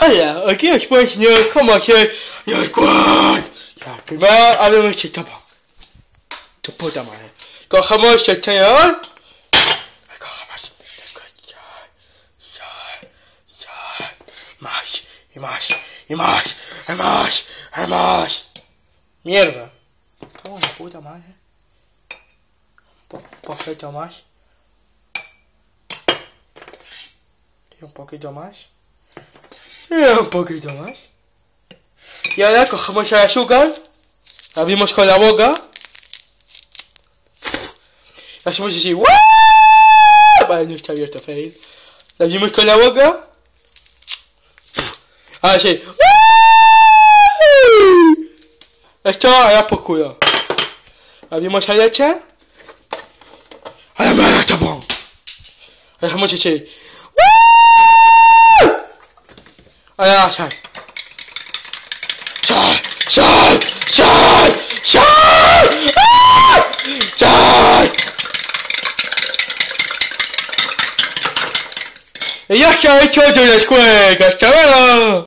Hola, aquí después, señor, ¿cómo hacer el squat? Ya, primero abrimos este tapa. Tu puta madre. Cogemos el tenedor. Cogemos. Más, y más, y más, y más, y más. Mierda. ¿Cómo la puta madre? Un poquito más. Y un poquito más. Y un poquito más. Y ahora cogemos el azúcar. La abrimos con la boca. La hacemos así. ¡Wow! Vale, no está abierto, fail. La abrimos con la boca. Ahora sí. ¡Woo! Esto ahora por culo. Abrimos la leche. Ahora me la tapón. Ahora hacemos así. ¡Woo! Ahora sal. Sal, sal, sal, sal. ¡Ah! Sal. Y ya se ha hecho de la escuela. ¡Hasta luego!